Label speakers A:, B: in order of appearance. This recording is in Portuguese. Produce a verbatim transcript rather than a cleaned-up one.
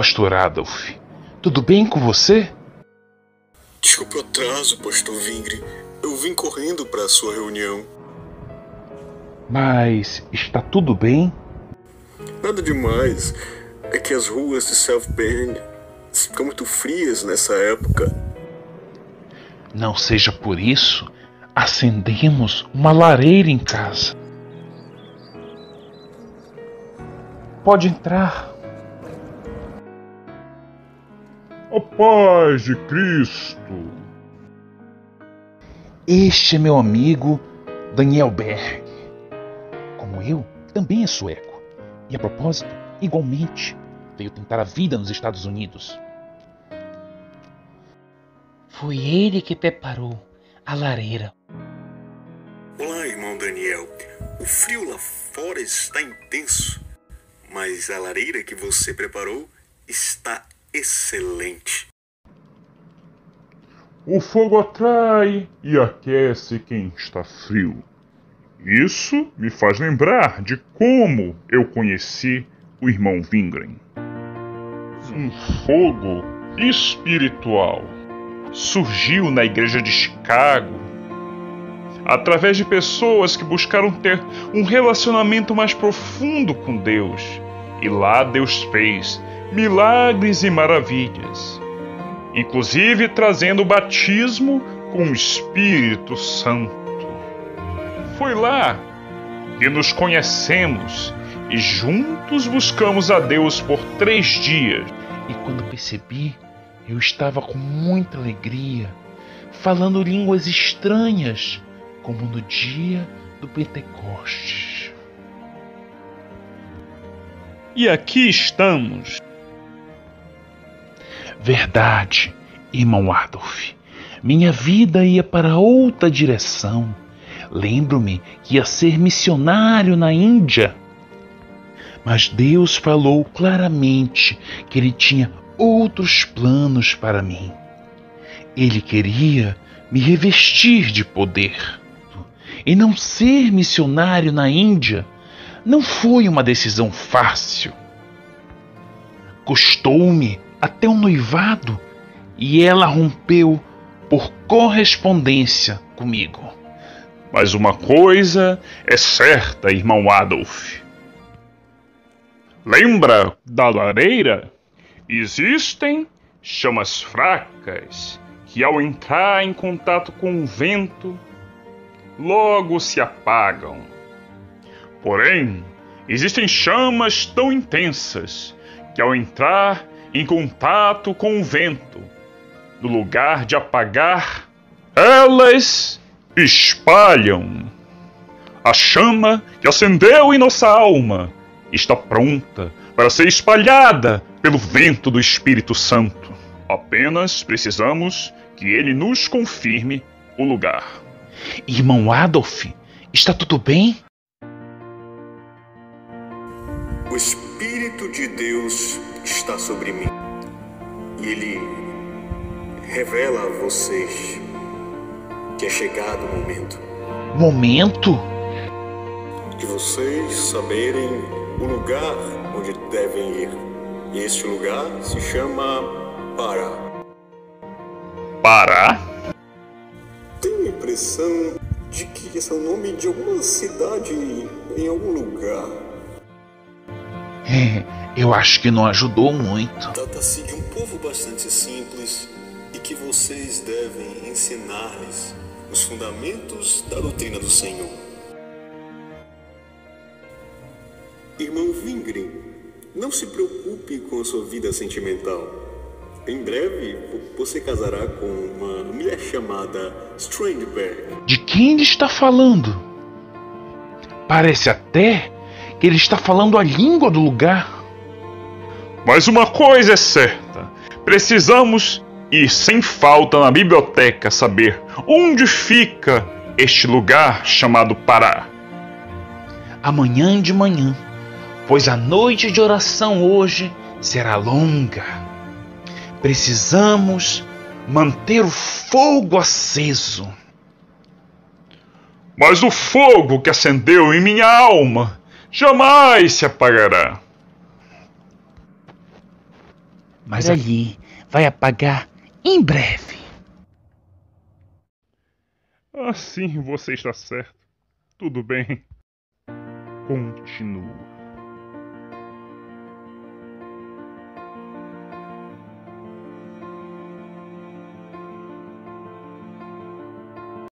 A: pastor Adolf. Tudo bem com você?
B: Desculpe o atraso, pastor Vingre. Eu vim correndo para a sua reunião.
A: Mas está tudo bem?
B: Nada demais. É que as ruas de South Bend ficam muito frias nessa época.
A: Não seja por isso, acendemos uma lareira em casa. Pode entrar.
C: A paz de Cristo.
A: Este é meu amigo Daniel Berg. Como eu, também é sueco. E a propósito, igualmente, veio tentar a vida nos Estados Unidos.
D: Foi ele que preparou a lareira.
B: Olá, irmão Daniel. O frio lá fora está intenso, mas a lareira que você preparou está excelente.
C: O fogo atrai e aquece quem está frio. Isso me faz lembrar de como eu conheci o irmão Vingren. Um fogo espiritual surgiu na igreja de Chicago através de pessoas que buscaram ter um relacionamento mais profundo com Deus. E lá Deus fez milagres e maravilhas, inclusive trazendo o batismo com o Espírito Santo. Foi lá que nos conhecemos e juntos buscamos a Deus por três dias.
A: E quando percebi, eu estava com muita alegria, falando línguas estranhas, como no dia do Pentecostes.
C: E aqui estamos.
A: Verdade, irmão Adolf. Minha vida ia para outra direção. Lembro-me que ia ser missionário na Índia. Mas Deus falou claramente que Ele tinha outros planos para mim. Ele queria me revestir de poder. E não ser missionário na Índia não foi uma decisão fácil. Custou-me até um noivado e ela rompeu por correspondência comigo.
C: Mas uma coisa é certa, irmão Adolf. Lembra da lareira? Existem chamas fracas que, ao entrar em contato com o vento, logo se apagam. Porém, existem chamas tão intensas que, ao entrar em contato com o vento, no lugar de apagar, elas espalham. A chama que acendeu em nossa alma está pronta para ser espalhada pelo vento do Espírito Santo. Apenas precisamos que ele nos confirme o lugar.
A: Irmão Adolf, está tudo bem?
B: O Espírito de Deus está sobre mim. E Ele revela a vocês que é chegado o momento.
A: Momento?
B: De vocês saberem o lugar onde devem ir. E este lugar se chama Pará.
C: Pará?
B: Tenho a impressão de que esse é o nome de alguma cidade em algum lugar.
A: É, eu acho que não ajudou muito.
B: Trata-se de um povo bastante simples e que vocês devem ensinar-lhes os fundamentos da doutrina do Senhor. Irmão Vingren, não se preocupe com a sua vida sentimental. Em breve, você casará com uma mulher chamada Strandberg.
A: De quem ele está falando? Parece até que ele está falando a língua do lugar.
C: Mas uma coisa é certa: precisamos ir sem falta na biblioteca saber onde fica este lugar chamado Pará.
A: Amanhã de manhã, pois a noite de oração hoje será longa. Precisamos manter o fogo aceso.
C: Mas o fogo que acendeu em minha alma jamais se apagará.
A: mas ali vai apagar em breve.
C: Assim você está certo. Tudo bem. Continuo